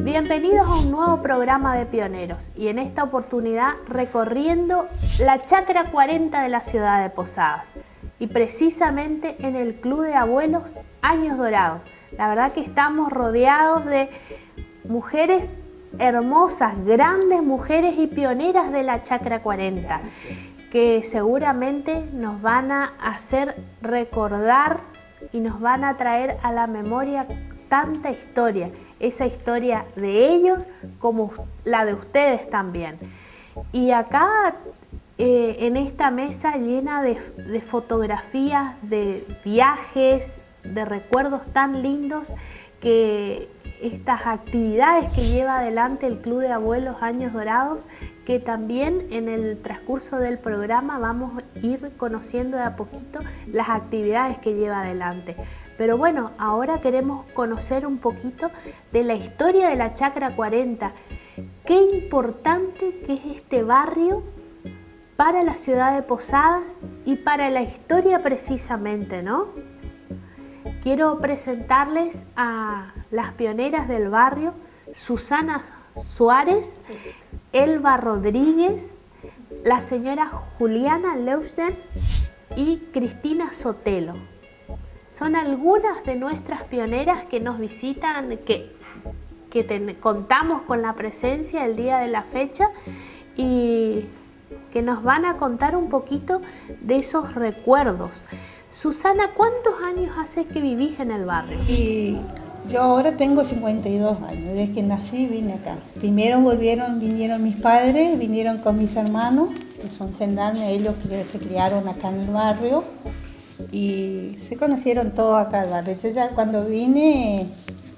Bienvenidos a un nuevo programa de Pioneros y en esta oportunidad recorriendo la Chacra 40 de la ciudad de Posadas y precisamente en el Club de Abuelos Años Dorados. La verdad que estamos rodeados de mujeres hermosas, grandes mujeres y pioneras de la Chacra 40 que seguramente nos van a hacer recordar y nos van a traer a la memoria tanta historia, esa historia de ellos como la de ustedes también. Y acá en esta mesa llena de fotografías, de viajes, de recuerdos tan lindos, que estas actividades que lleva adelante el Club de Abuelos Años Dorados, que también en el transcurso del programa vamos a ir conociendo de a poquito las actividades que lleva adelante. Pero bueno, ahora queremos conocer un poquito de la historia de la Chacra 40. Qué importante que es este barrio para la ciudad de Posadas y para la historia precisamente, ¿no? Quiero presentarles a las pioneras del barrio, Susana Suárez, Elba Rodríguez, la señora Juliana Leuchten y Cristina Sotelo. Son algunas de nuestras pioneras que nos visitan, que contamos con la presencia el día de la fecha y que nos van a contar un poquito de esos recuerdos. Susana, ¿cuántos años hace que vivís en el barrio? Y yo ahora tengo 52 años, desde que nací vine acá. Primero vinieron mis padres, vinieron con mis hermanos, que son gendarmes, ellos que se criaron acá en el barrio. Y se conocieron todos acá al barrio. Yo ya cuando vine,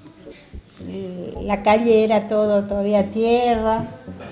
la calle era todo todavía tierra.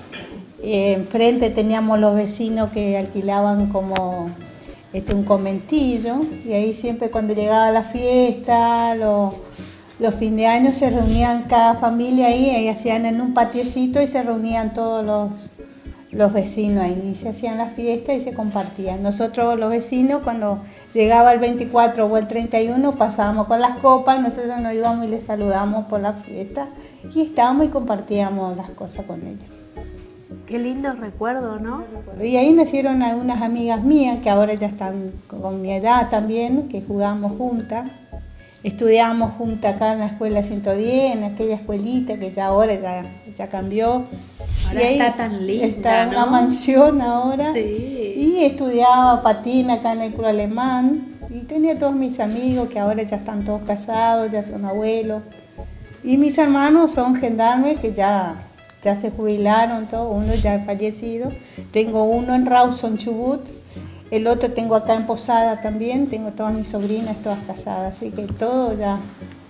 Enfrente teníamos los vecinos que alquilaban como un conventillo. Y ahí siempre cuando llegaba la fiesta, los fines de año se reunían cada familia ahí hacían en un patiecito y se reunían todos los vecinos ahí, y se hacían las fiestas y se compartían. Nosotros los vecinos cuando llegaba el 24 o el 31 pasábamos con las copas, nosotros nos íbamos y les saludamos por la fiesta y estábamos y compartíamos las cosas con ellos. Qué lindo recuerdo, ¿no? Y ahí nacieron algunas amigas mías que ahora ya están con mi edad también, que jugábamos juntas. Estudiábamos juntas acá en la escuela 110, en aquella escuelita que ya ahora ya cambió. Ahora está tan linda, está en una mansión ahora. Sí. Y estudiaba patina acá en el Club Alemán. Y tenía todos mis amigos que ahora ya están todos casados, ya son abuelos. Y mis hermanos son gendarmes que ya se jubilaron, todos, uno ya ha fallecido. Tengo uno en Rawson, Chubut. El otro tengo acá en Posada también, tengo todas mis sobrinas, todas casadas, así que todo ya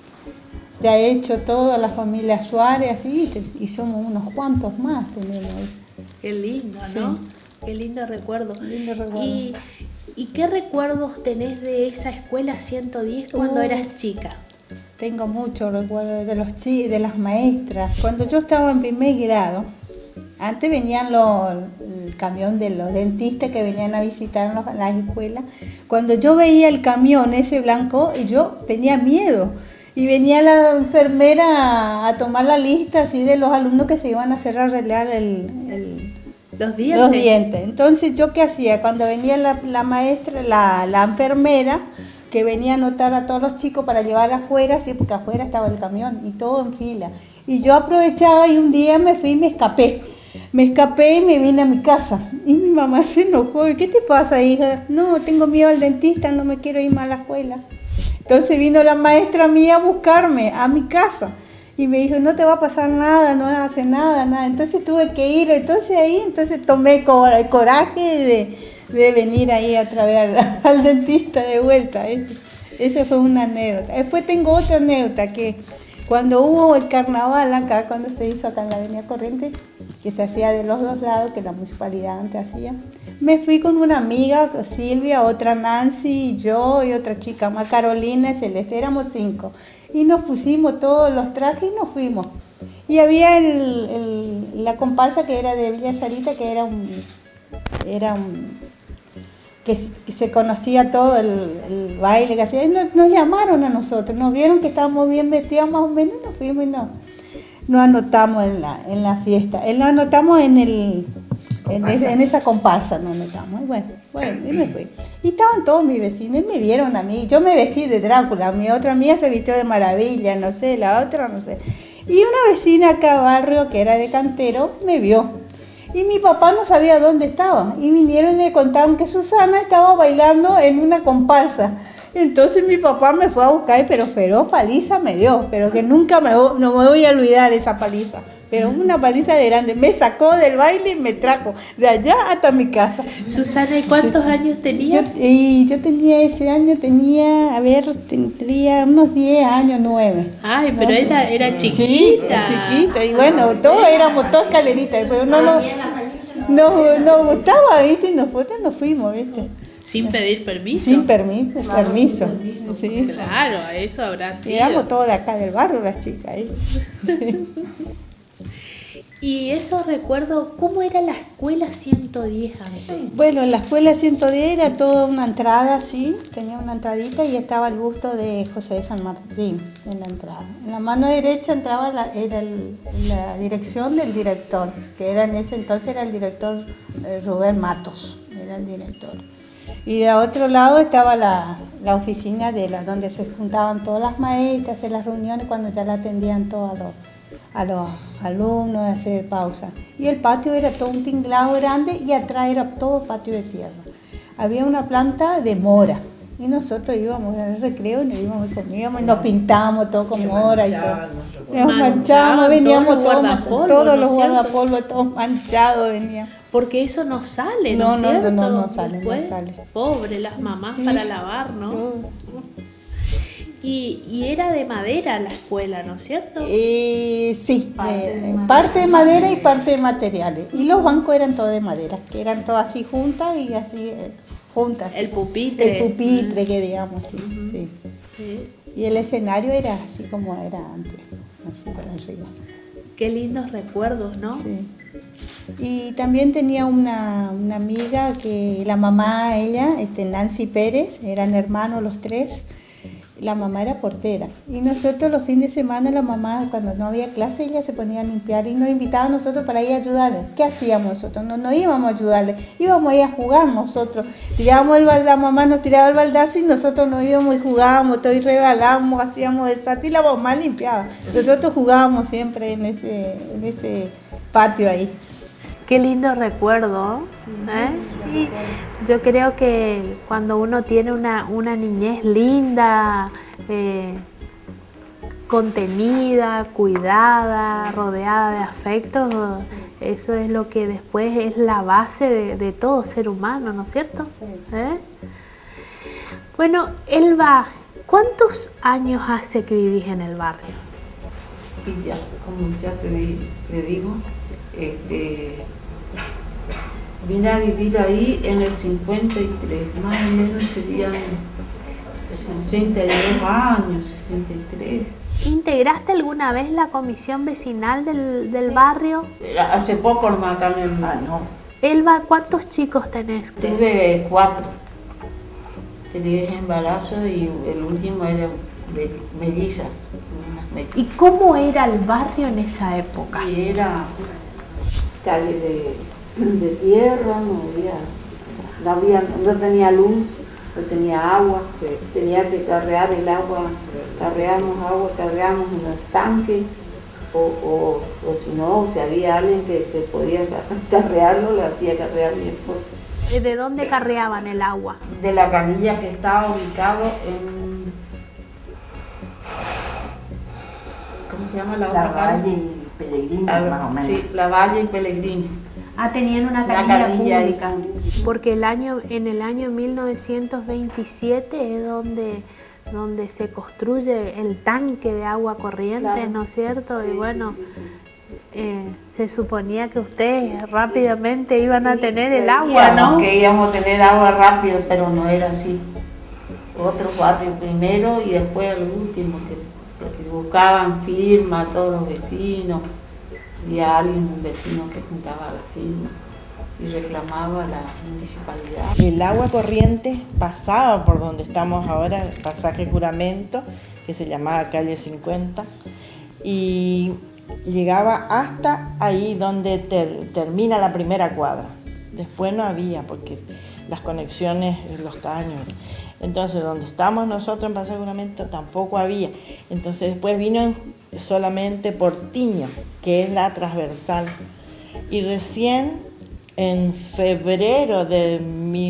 he hecho toda la familia Suárez, así, y somos unos cuantos más tenemos. Qué lindo, ¿no? Sí. Qué lindo recuerdo. Lindo recuerdo. ¿Y qué recuerdos tenés de esa escuela 110 cuando eras chica? Tengo muchos recuerdos de las maestras. Cuando yo estaba en primer grado, antes venían el camión de los dentistas que venían a visitar las escuelas. Cuando yo veía el camión ese blanco, yo tenía miedo. Y venía la enfermera a tomar la lista así de los alumnos que se iban a hacer arreglar los dientes. Los dientes. Entonces, ¿yo qué hacía? Cuando venía la maestra, la enfermera, que venía a anotar a todos los chicos para llevar afuera, sí, porque afuera estaba el camión y todo en fila. Y yo aprovechaba y un día me fui y me escapé. Me escapé y me vine a mi casa. Y mi mamá se enojó. ¿Qué te pasa, hija? No, tengo miedo al dentista, no me quiero ir más a la escuela. Entonces vino la maestra mía a buscarme a mi casa. Y me dijo, no te va a pasar nada, no hace nada. Entonces tuve que ir. Entonces tomé el coraje de venir ahí otra vez al dentista de vuelta. Esa fue una anécdota. Después tengo otra anécdota que cuando hubo el carnaval acá, cuando se hizo acá en la Avenida Corrientes, que se hacía de los dos lados, que la municipalidad antes hacía, me fui con una amiga, Silvia, otra Nancy, yo y otra chica más, Carolina y Celeste, éramos 5. Y nos pusimos todos los trajes y nos fuimos. Y había la comparsa que era de Villa Sarita, que que se conocía todo el baile que hacía. Y nos llamaron a nosotros, nos vieron que estábamos bien vestidos más o menos y nos fuimos y no. no anotamos en la fiesta. Lo anotamos en esa comparsa, no anotamos. Bueno, y me fui. Y estaban todos mis vecinos y me vieron a mí. Yo me vestí de Drácula, mi otra amiga se vistió de Maravilla, no sé, la otra no sé. Y una vecina acá barrio, que era de Cantero, me vio. Y mi papá no sabía dónde estaba. Y vinieron y le contaron que Susana estaba bailando en una comparsa. Entonces mi papá me fue a buscar, pero feroz paliza me dio, pero que nunca no me voy a olvidar esa paliza. Pero una paliza de grande, me sacó del baile y me trajo de allá hasta mi casa. Susana, ¿y cuántos años tenías? Yo tenía ese año, tendría unos 10 años, 9. Ay, pero era chiquita. Chiquita, y bueno, todos éramos todas escaleritas, pero nos gustaba, ¿viste? Y nos fuimos, ¿viste? Sin pedir permiso. Sin permiso. Sí. Claro, eso habrá sido. Éramos todas de acá del barrio, las chicas. Sí. Y eso recuerdo, ¿cómo era la escuela 110 antes? Bueno, la escuela 110 era toda una entrada, sí, tenía una entradita y estaba el busto de José de San Martín en la entrada. En la mano derecha entraba la dirección del director, que era en ese entonces era el director Rubén Matos, era el director. Y de otro lado estaba la oficina donde se juntaban todas las maestras en las reuniones cuando ya la atendían todos a los alumnos a hacer pausa. Y el patio era todo un tinglado grande y atrás era todo patio de tierra. Había una planta de mora y nosotros íbamos al recreo y comíamos y nos pintábamos todo con mora y todo. Nos manchábamos, veníamos todos los guardapolvos, todos manchados veníamos. Porque eso no sale, ¿no es cierto? No sale. Pobre las mamás para lavar, ¿no? Y era de madera la escuela, ¿no es cierto? Sí, parte de madera y parte de materiales. Y los bancos eran todos de madera, que eran todas así juntas y así juntas. El pupitre. El pupitre, que digamos, sí. Y el escenario era así como era antes, así para arriba. Qué lindos recuerdos, ¿no? Sí. Y también tenía una amiga que la mamá, ella, Nancy Pérez, eran hermanos los tres. La mamá era portera y nosotros los fines de semana la mamá cuando no había clase ella se ponía a limpiar y nos invitaba a nosotros para ir a ayudarle. ¿Qué hacíamos nosotros? No íbamos a ayudarle, íbamos a ir a jugar nosotros. Tirábamos la mamá nos tiraba el baldazo y nosotros nos íbamos y jugábamos, todo y regalábamos, hacíamos desastre y la mamá limpiaba. Nosotros jugábamos siempre en ese patio ahí. Qué lindo recuerdo, ¿eh? Y yo creo que cuando uno tiene una niñez linda, contenida, cuidada, rodeada de afectos, eso es lo que después es la base de todo ser humano, ¿no es cierto? ¿Eh? Bueno, Elba, ¿cuántos años hace que vivís en el barrio? Y ya, como ya te digo, vine a vivir ahí en el 53, más o menos serían 62 años, 63. ¿Integraste alguna vez la comisión vecinal del barrio? Hace poco nomás acá mi hermano. Elba, ¿cuántos chicos tenés? Tuve 4. Tenía 10 embarazos y el último era mellizas. ¿Y cómo era el barrio en esa época? Y era calle de tierra, no tenía luz, no tenía agua, tenía que carrear el agua, carreamos en los tanques, o si no, si había alguien que podía carrearlo, lo hacía carrear mi esposo. ¿De dónde carreaban el agua? De la canilla que estaba ubicado en... ¿Cómo se llama la otra calle? Valle y Pellegrini, más o menos. Sí, la Valle y Pellegrini. Tenían una canilla pública. Porque en el año 1927 es donde se construye el tanque de agua corriente, claro. ¿No es cierto? Y bueno, se suponía que ustedes rápidamente iban a tener el agua, ¿no? Que íbamos a tener agua rápido, pero no era así. Otros barrios primero y después el último, que buscaban firma a todos los vecinos. Y a un vecino que juntaba la firma y reclamaba a la municipalidad. El agua corriente pasaba por donde estamos ahora, el pasaje Juramento, que se llamaba calle 50, y llegaba hasta ahí donde termina la primera cuadra. Después no había, porque las conexiones, los caños. Entonces, donde estamos nosotros en Paso Juramento tampoco había. Entonces, después vino solamente Portiño, que es la transversal. Y recién en febrero de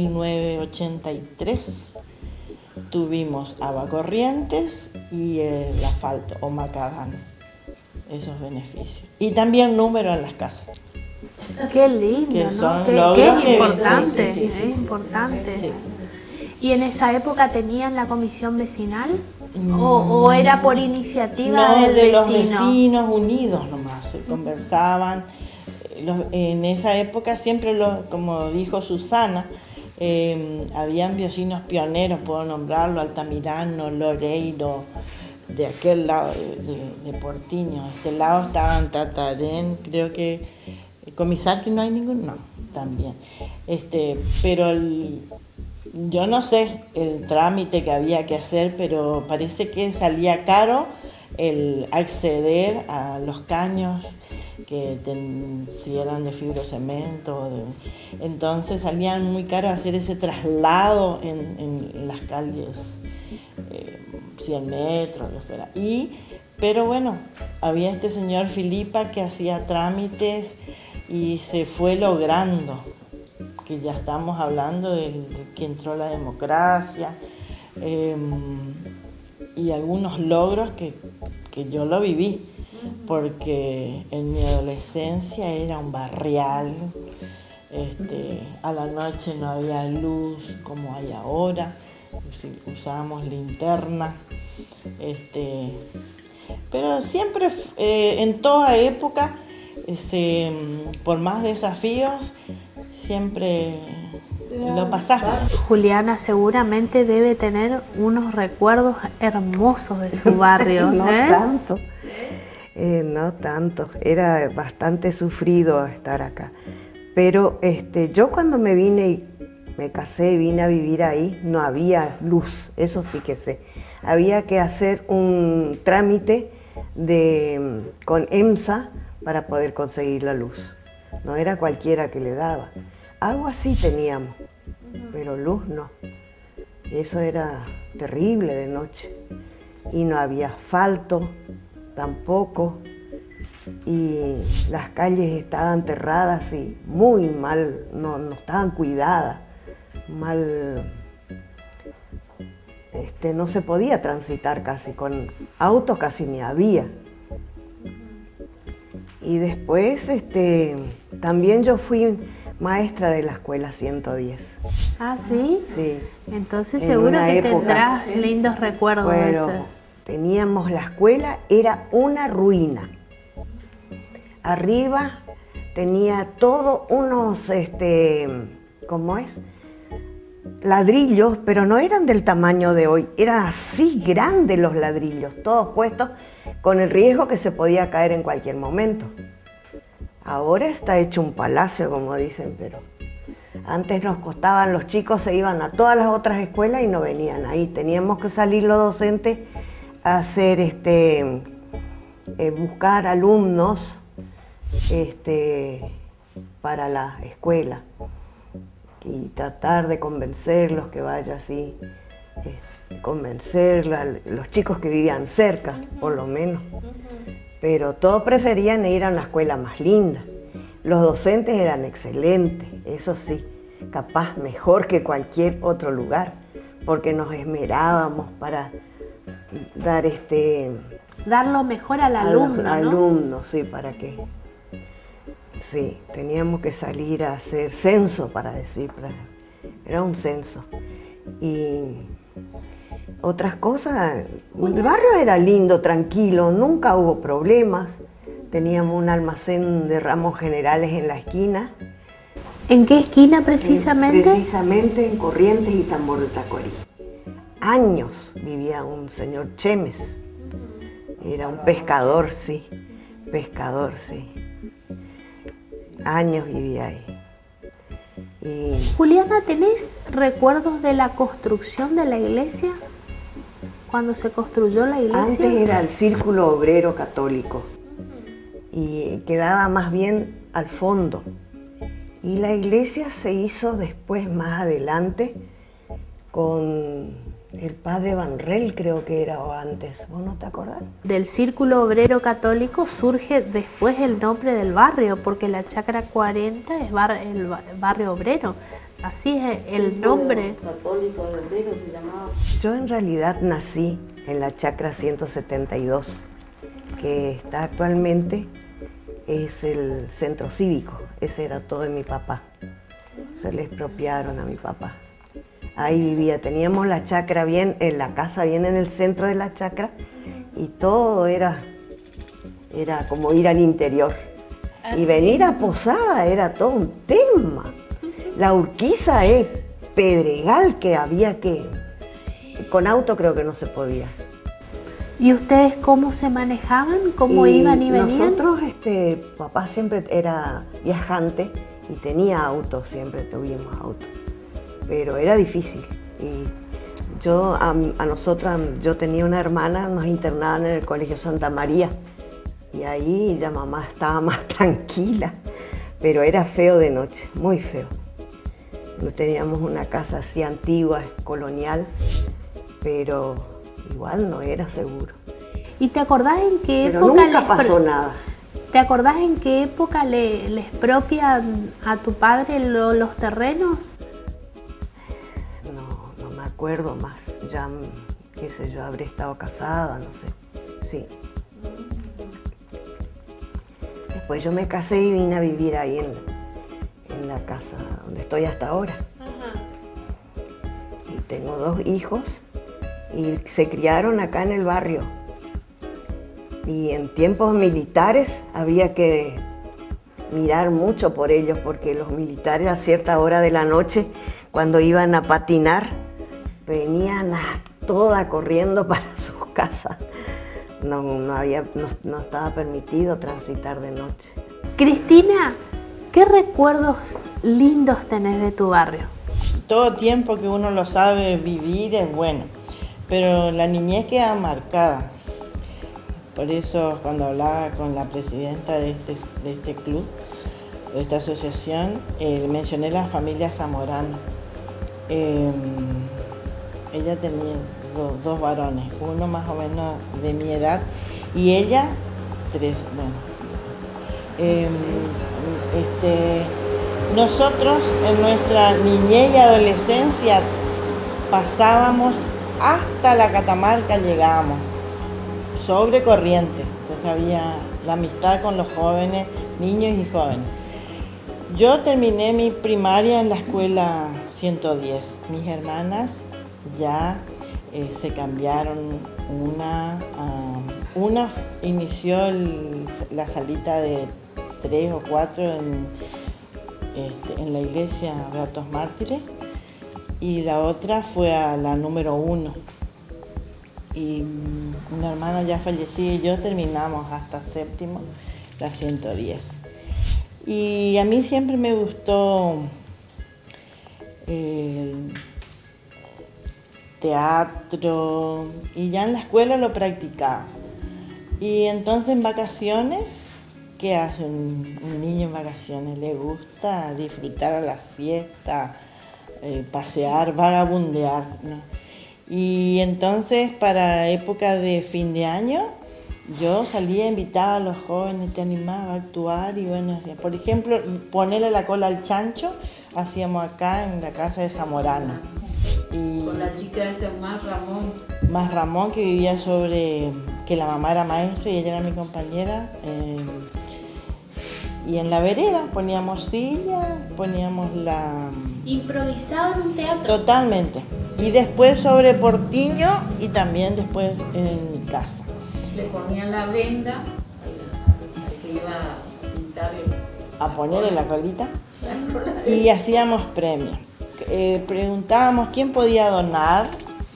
1983 tuvimos Agua Corrientes y el asfalto o macadam, esos beneficios. Y también número en las casas. Qué lindo, Que ¿no? son Qué logros que- importante, sí, sí, sí. es importante. Sí. ¿Y en esa época tenían la comisión vecinal? ¿O era por iniciativa No, del de los vecino? vecinos unidos nomás, se conversaban. En esa época siempre, como dijo Susana, habían vecinos pioneros, puedo nombrarlo, Altamirano, Loreiro, de aquel lado de Portiño. De este lado estaban Tatarén, creo que Comisar, que no hay ningún, no, también. Pero yo no sé el trámite que había que hacer, pero parece que salía caro el acceder a los caños, que si eran de fibrocemento, entonces salían muy caro hacer ese traslado en las calles, 100 metros, que fuera. Pero bueno, había este señor Filipa que hacía trámites y se fue logrando, que ya estamos hablando de que entró la democracia, y algunos logros que yo lo viví, porque en mi adolescencia era un barrial, a la noche no había luz como hay ahora, usábamos linterna, pero siempre, en toda época, por más desafíos, siempre lo pasás. Juliana seguramente debe tener unos recuerdos hermosos de su barrio. No ¿eh? tanto, no tanto. Era bastante sufrido estar acá. Pero yo cuando me vine y me casé y vine a vivir ahí, no había luz, eso sí que sé. Había que hacer un trámite con EMSA para poder conseguir la luz. No era cualquiera que le daba. Agua sí teníamos, pero luz no. Eso era terrible de noche. Y no había asfalto tampoco. Y las calles estaban cerradas y muy mal, no estaban cuidadas. Mal, no se podía transitar casi, con autos casi ni había. Y después también yo fui maestra de la escuela 110. ¿Ah, sí? Sí. Entonces En seguro una que época, tendrás sí, lindos recuerdos de Pero ese. teníamos la escuela, era una ruina. Arriba tenía todo unos, ¿cómo es? Ladrillos, pero no eran del tamaño de hoy, eran así grandes los ladrillos, todos puestos con el riesgo que se podía caer en cualquier momento. Ahora está hecho un palacio, como dicen, pero antes nos costaban, los chicos se iban a todas las otras escuelas y no venían ahí. Teníamos que salir los docentes a hacer, buscar alumnos para la escuela y tratar de convencerlos que vaya así, convencer a los chicos que vivían cerca, por lo menos. Pero todos preferían ir a una escuela más linda. Los docentes eran excelentes, eso sí, capaz mejor que cualquier otro lugar, porque nos esmerábamos para dar Dar lo mejor al alumno, ¿no? alumnos, sí, para que... Sí, teníamos que salir a hacer censo, era un censo. Y otras cosas, el barrio era lindo, tranquilo, nunca hubo problemas. Teníamos un almacén de ramos generales en la esquina. ¿En qué esquina precisamente? Precisamente en Corrientes y Tambor de Tacuarí. Años vivía un señor Chemes, era un pescador, sí, Años vivía ahí. Y Juliana, ¿tenés recuerdos de la construcción de la iglesia? Cuando se construyó la iglesia. antes era el Círculo Obrero Católico y quedaba más bien al fondo. Y la iglesia se hizo después, más adelante, con el padre Vanrel, creo que era, o antes. ¿Vos no te acordás? Del Círculo Obrero Católico surge después el nombre del barrio, porque la Chacra 40 es el barrio obrero. Así es el nombre. Católico de Obrero se llamaba. Yo en realidad nací en la Chacra 172, que está actualmente, es el centro cívico. Ese era todo de mi papá. Se le expropiaron a mi papá. Ahí vivía, teníamos la chacra bien, en la casa bien en el centro de la chacra, y todo era como ir al interior. Y venir a Posada era todo un tema. La Urquiza es pedregal que había que... Con auto creo que no se podía. ¿Y ustedes cómo se manejaban? ¿Cómo iban y venían? Nosotros, papá siempre era viajante y tenía auto, siempre tuvimos auto. Pero era difícil. Y yo, yo tenía una hermana, nos internaban en el Colegio Santa María. Y ahí ya mamá estaba más tranquila. Pero era feo de noche, muy feo. Teníamos una casa así antigua, colonial, pero igual no era seguro. ¿Y te acordás en qué pero época nunca pasó nada. ¿Te acordás en qué época le expropian a tu padre los terrenos? No me acuerdo más. Ya, qué sé yo, habré estado casada, no sé. Sí. Después yo me casé y vine a vivir ahí en la casa donde estoy hasta ahora. Ajá. Y tengo 2 hijos y se criaron acá en el barrio. Y en tiempos militares había que mirar mucho por ellos, porque los militares a cierta hora de la noche, cuando iban a patinar, venían a toda corriendo para sus casas. No estaba permitido transitar de noche. Cristina, ¿qué recuerdos lindos tenés de tu barrio? Todo tiempo que uno lo sabe vivir es bueno, pero la niñez queda marcada. Por eso cuando hablaba con la presidenta de este club, de esta asociación, mencioné la familia Zamorano. Ella tenía 2 varones, uno más o menos de mi edad y ella 3. Nosotros en nuestra niñez y adolescencia pasábamos hasta la Catamarca, llegábamos sobre corriente, entonces había la amistad con los jóvenes, niños y jóvenes. Yo terminé mi primaria en la escuela 110. Mis hermanas ya se cambiaron. Una inició la salita de 3 o 4 en la iglesia Beatos Mártires y la otra fue a la número 1. Y una hermana ya fallecida y yo terminamos hasta 7º, la 110. Y a mí siempre me gustó el teatro y ya en la escuela lo practicaba. Y entonces en vacaciones, ¿qué hace un niño en vacaciones? Le gusta disfrutar a la siesta, pasear, vagabundear, ¿no? Y entonces para época de fin de año yo salía, invitaba a los jóvenes, te animaba a actuar y bueno, hacía, por ejemplo, ponerle la cola al chancho, hacíamos acá en la casa de Zamorano. Y con la chica esta más Ramón, que vivía que la mamá era maestra y ella era mi compañera. Y en la vereda poníamos sillas, poníamos la... ¿Improvisaban un teatro? Totalmente. Y después sobre Portiño y también después en casa. Le ponían la venda al que iba a pintarle. A ponerle la colita. Y hacíamos premios. Preguntábamos quién podía donar.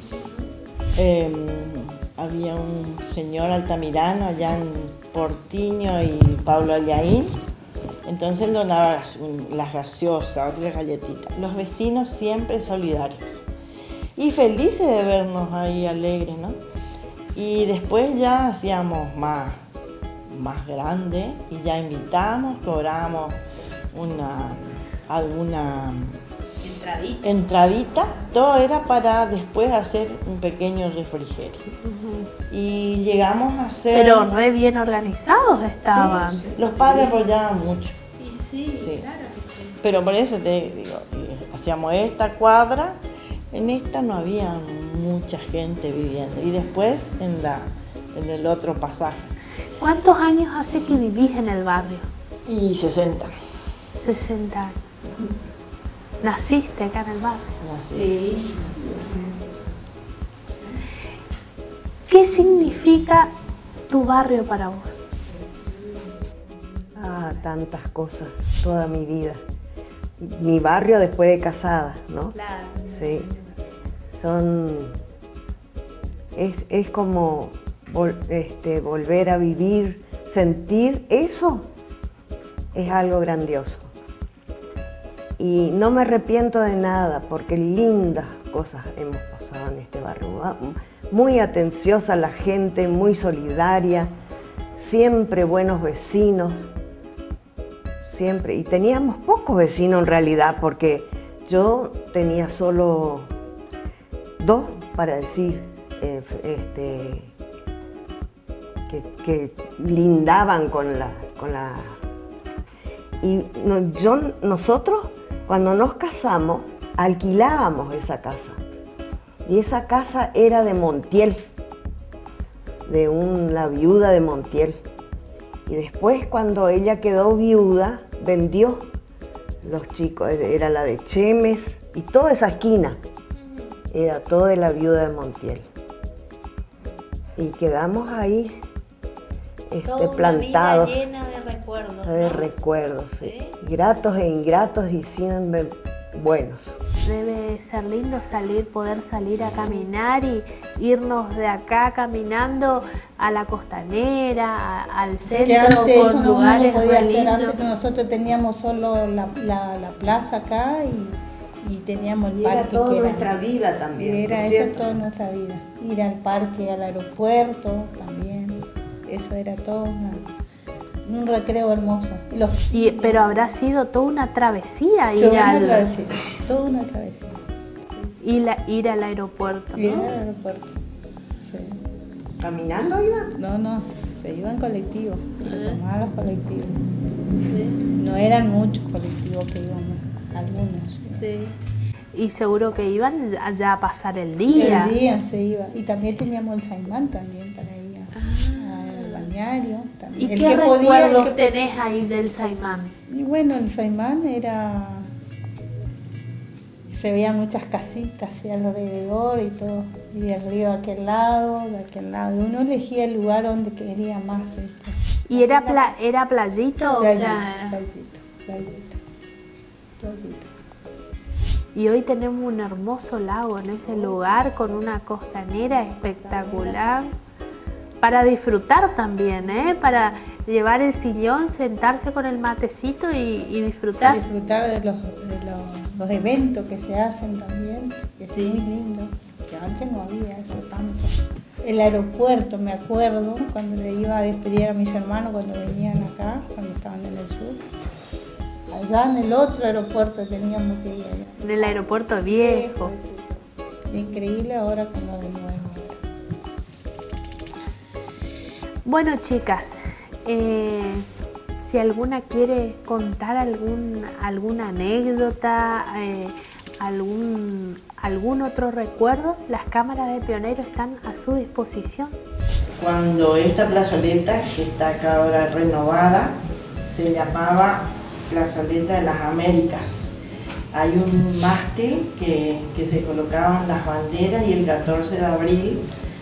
Había un señor Altamirano allá en Portiño y Pablo Aliaín. Entonces él donaba las gaseosas, otras galletitas. Los vecinos siempre solidarios y felices de vernos ahí alegres, ¿no? Y después ya hacíamos más más grande y ya invitamos, cobramos alguna entradita, todo era para después hacer un pequeño refrigerio. Y llegamos a hacer... Pero re bien organizados estaban. Sí, los padres apoyaban mucho. Y sí, Sí. claro que sí. Pero por eso te digo, hacíamos esta cuadra, en esta no había mucha gente viviendo. Y después en el otro pasaje. ¿Cuántos años hace que vivís en el barrio? Y 60. 60 años. ¿Naciste acá en el barrio? Sí. ¿Qué significa tu barrio para vos? Ah, tantas cosas, toda mi vida. Mi barrio después de casada, ¿no? Claro. Sí. Es como volver a vivir, sentir eso, es algo grandioso. Y no me arrepiento de nada, porque lindas cosas hemos pasado en este barrio. Muy atenciosa la gente, muy solidaria, siempre buenos vecinos, siempre. Y teníamos pocos vecinos en realidad, porque yo tenía solo 2, para decir, que lindaban con la... Y nosotros, cuando nos casamos, alquilábamos esa casa. Y esa casa era de Montiel, de la viuda de Montiel. Y después, cuando ella quedó viuda, vendió los chicos. Era la de Chemes y toda esa esquina. Era todo de la viuda de Montiel. Y quedamos ahí plantados. Una vida llena de recuerdos, De ¿no? recuerdos, sí. ¿Sí? Gratos e ingratos y siempre buenos. Debe ser lindo poder salir a caminar y irnos de acá caminando a la costanera, al centro, Que antes eso con no lugares podía re hacer, lindos. antes nosotros teníamos solo la plaza acá y teníamos el Y parque. era toda que era- nuestra vida también, Era ¿no es eso cierto? toda nuestra vida. Ir al parque, al aeropuerto también. Eso era todo un recreo hermoso. Pero habrá sido toda una travesía ir toda una al, travesía, toda una travesía. ir al aeropuerto, Ir ¿no? al aeropuerto. Sí. ¿Caminando iban? No, se iban colectivos, se tomaban los colectivos. No eran muchos colectivos que íbamos, algunos. Sí. Y seguro que iban allá a pasar el día. El día se iba. Y también teníamos el Saimán también para ir al balneario. También. ¿Y El qué que podía, recuerdos el que- tenés ahí del Saimán? Y bueno, el Saimán era... Se veían muchas casitas así alrededor y todo. Y de arriba a aquel lado, de aquel lado. Y uno elegía el lugar donde quería más. ¿Viste? ¿Y era playito? O Playita, sea, playita. y hoy tenemos un hermoso lago en ese lugar con una costanera espectacular. Para disfrutar también, ¿eh? Para llevar el sillón, sentarse con el matecito y disfrutar. Disfrutar de los eventos que se hacen también, que es muy lindo, que antes no había eso tanto. El aeropuerto, me acuerdo, cuando le iba a despedir a mis hermanos cuando venían acá, cuando estaban en el sur. Allá en el otro aeropuerto teníamos que ir allá. Del aeropuerto viejo. Increíble ahora cuando venimos. Bueno, chicas, si alguna quiere contar alguna anécdota, algún otro recuerdo, las cámaras de Pionero están a su disposición. Cuando esta plazoleta, que está acá ahora renovada, se llamaba Plazoleta de las Américas. Hay un mástil que se colocaban las banderas y el 14 de abril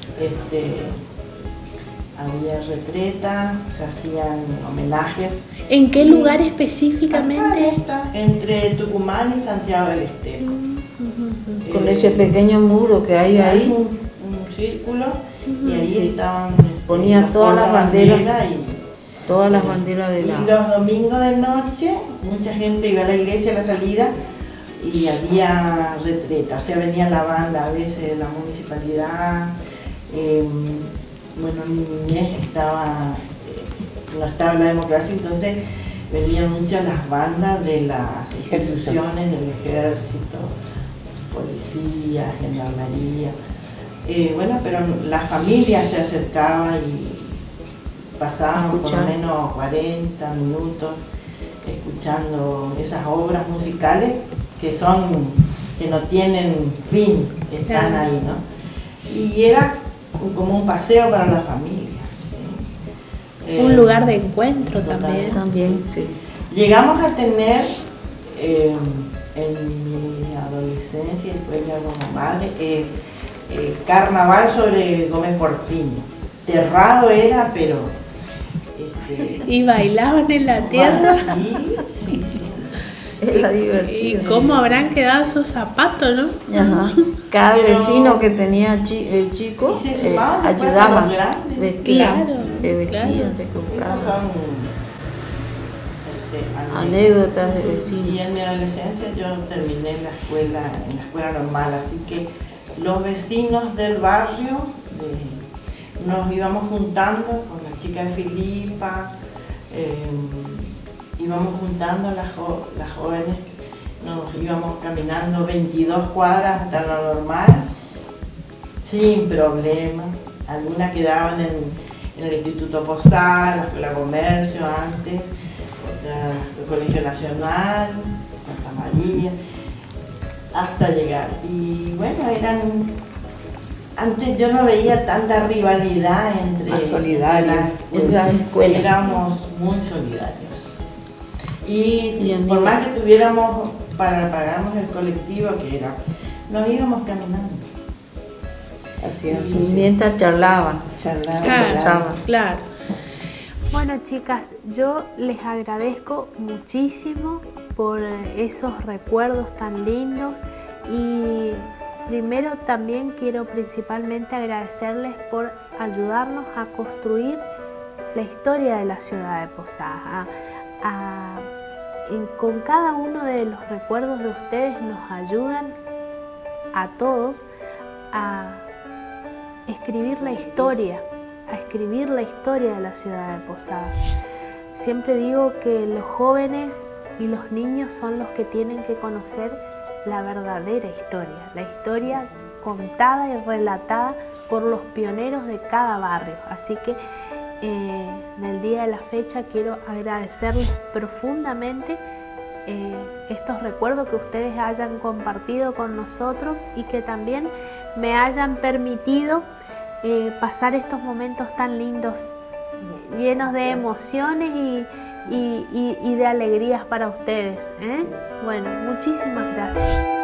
había retreta, se hacían homenajes. ¿En qué lugar específicamente? Entre Tucumán y Santiago del Estero. Con ese pequeño muro que hay Hay ahí, un círculo y ahí Sí. estaban Ponía todas las la banderas. bandera todas las banderas de y la... los domingos de noche mucha gente iba a la iglesia a la salida y había retreta, o sea, venía la banda a veces de la municipalidad. Bueno, mi niñez estaba no estaba la democracia, entonces venían muchas las bandas de las instituciones del ejército, policía, gendarmería. Bueno, pero la familia se acercaba y pasábamos por lo menos 40 minutos escuchando esas obras musicales que no tienen fin, están ahí, ¿no? Y era como un paseo para la familia. ¿Sí? Un lugar de encuentro también. También, sí. Llegamos a tener en mi adolescencia, después ya como madre, carnaval sobre Gómez Portiño. Terrado era, pero... ¿Y bailaban en la tierra? Sí, sí, sí. Era divertido. ¿Y cómo habrán quedado esos zapatos, no? Ajá. Cada vecino que tenía el chico ayudaba, vestían, Claro, te vestían, claro. te Esas compraban. son Anécdotas de vecinos. Y en mi adolescencia yo terminé en la escuela normal, así que los vecinos del barrio nos íbamos juntando con la chica de Filipa, íbamos juntando las jóvenes, nos íbamos caminando 22 cuadras hasta lo normal, sin problema. Algunas quedaban en el Instituto Postal, la Escuela de Comercio antes, otra el Colegio Nacional, Santa María, hasta llegar. Y bueno, antes yo no veía tanta rivalidad entre Más solidario. En las escuelas. Éramos muy solidarios. Y amigos. por más que tuviéramos para pagarnos el colectivo que era, nos íbamos caminando. Hacíamos Y mientras charlaban. Claro, claro. Bueno, chicas, yo les agradezco muchísimo por esos recuerdos tan lindos y primero también quiero principalmente agradecerles por ayudarnos a construir la historia de la ciudad de Posadas. Con cada uno de los recuerdos de ustedes nos ayudan a todos a escribir la historia de la ciudad de Posadas. Siempre digo que los jóvenes y los niños son los que tienen que conocer la verdadera historia, la historia contada y relatada por los pioneros de cada barrio. Así que en el día de la fecha quiero agradecerles profundamente estos recuerdos que ustedes hayan compartido con nosotros y que también me hayan permitido pasar estos momentos tan lindos, llenos de emociones y de alegrías para ustedes, ¿eh? Bueno, muchísimas gracias.